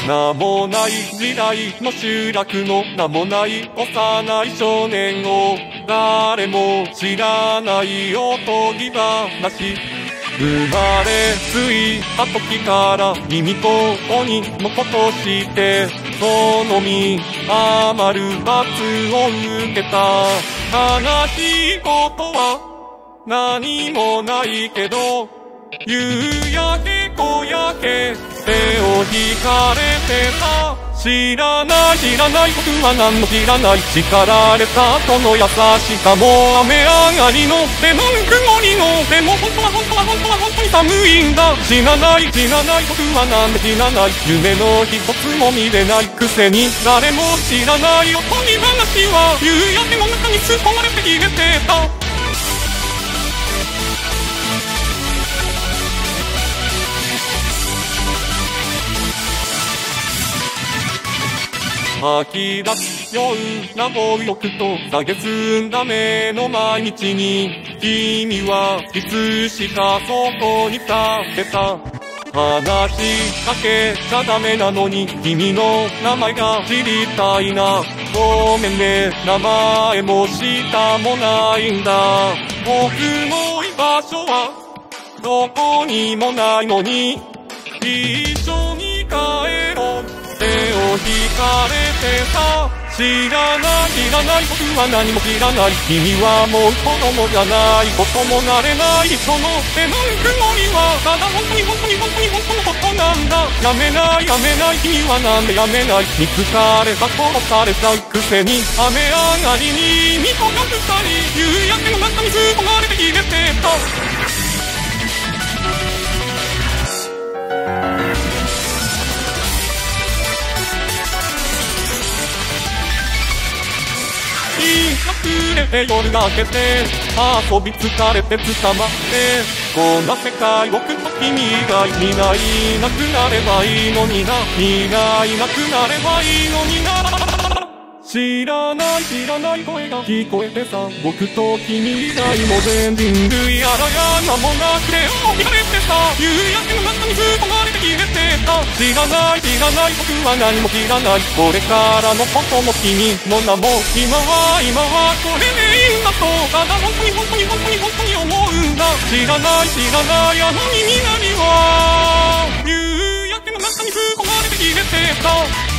名もない時代の集落の名もない幼い少年を誰も知らないおとぎ話。生まれついた時から耳と鬼のことしてその身余る罰を受けた。悲しいことは何もないけど夕焼け小焼け手を引かれてた。知らない僕は何も知らない。叱られたその優しさも雨上がりのレモン曇りのでも本当に寒いんだ。知らない僕はなんで知らない。夢の一つも見れないくせに誰も知らないおとぎ話は夕焼けの中に包まれて消えてた。吐き出すような暴力と蔑んだ目の毎日に君はいつしかそこに立ってた。話しかけちゃダメなのに君の名前が知りたいな。ごめんね名前も下もないんだ。僕の居場所はどこにもないのに一緒に帰ろう。手を引かれてた。知らない僕は何も知らない。君はもう子供じゃない。こともなれないその手のぬくもりはただ本当にのことなんだ。やめない君はなんでやめない。見つかれた殺されたくせに雨上がりに見とが二人夕焼けの中にずっとまれて消えてた。隠れて夜が明けて遊び疲れて捕まってこんな世界僕と君がいないなくなればいいのにな。いないなくなればいいのにな。知らない声が聞こえてさ。僕と君以外も全人類やらや名もなくて起きられてさ。夕焼けの中にずっとまれて消えてた。知らない僕は何も知らない。これからのことも君の名も今はこれでいいんだとただ本当に思うんだ。知らないあの耳鳴りは夕焼けの中にずっとまれて消えてた。